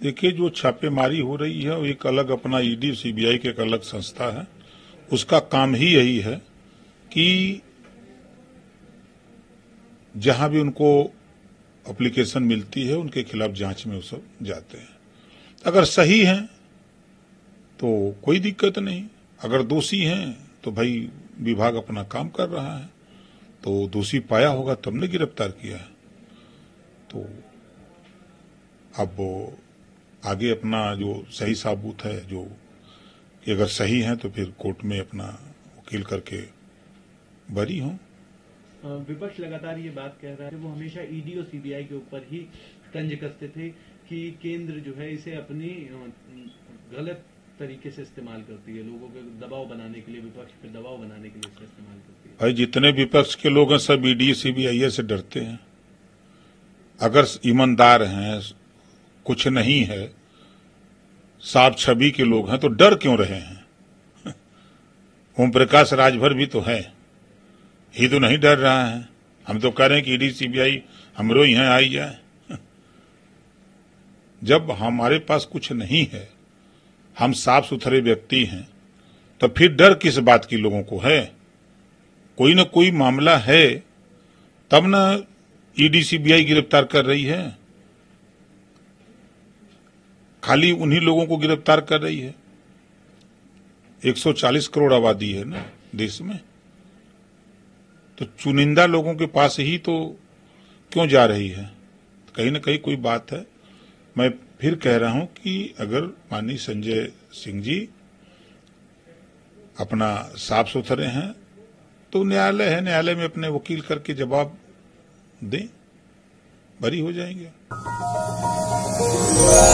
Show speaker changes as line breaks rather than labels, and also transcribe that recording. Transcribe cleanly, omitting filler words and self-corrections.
देखिए, जो छापेमारी हो रही है वो एक अलग अपना ईडी सीबीआई की एक अलग संस्था है। उसका काम ही यही है कि जहां भी उनको एप्लीकेशन मिलती है उनके खिलाफ जांच में वो सब जाते हैं। अगर सही हैं तो कोई दिक्कत नहीं, अगर दोषी हैं तो भाई विभाग अपना काम कर रहा है, तो दोषी पाया होगा तब ने गिरफ्तार किया है। तो अब आगे अपना जो सही साबुत है, जो कि अगर सही है तो फिर कोर्ट में अपना वकील करके बरी हों।
विपक्ष लगातार ये बात कह रहा है, वो हमेशा ईडी और सीबीआई के ऊपर ही तंज कसते थे कि केंद्र जो है इसे अपनी गलत तरीके से इस्तेमाल करती है, लोगों के दबाव बनाने के लिए, विपक्ष पे दबाव बनाने के लिए इसे इस्तेमाल करती है।
भाई, जितने विपक्ष के लोग हैं सब ईडी सीबीआई से डरते हैं। अगर ईमानदार हैं, कुछ नहीं है, साफ छवि के लोग हैं तो डर क्यों रहे हैं? ओम प्रकाश राजभर भी तो है, ही तो नहीं डर रहा है। हम तो कह रहे हैं कि ईडी सीबीआई हमरो ही हैं, आई जाए। जब हमारे पास कुछ नहीं है, हम साफ सुथरे व्यक्ति हैं, तो फिर डर किस बात की लोगों को है? कोई न कोई मामला है तब न ईडी सीबीआई गिरफ्तार कर रही है। खाली उन्हीं लोगों को गिरफ्तार कर रही है। 140 करोड़ आबादी है ना देश में, तो चुनिंदा लोगों के पास ही तो क्यों जा रही है? कहीं न कहीं कोई बात है। मैं फिर कह रहा हूं कि अगर माननीय संजय सिंह जी अपना साफ सुथरे हैं तो न्यायालय है, न्यायालय में अपने वकील करके जवाब दें, बरी हो जाएंगे।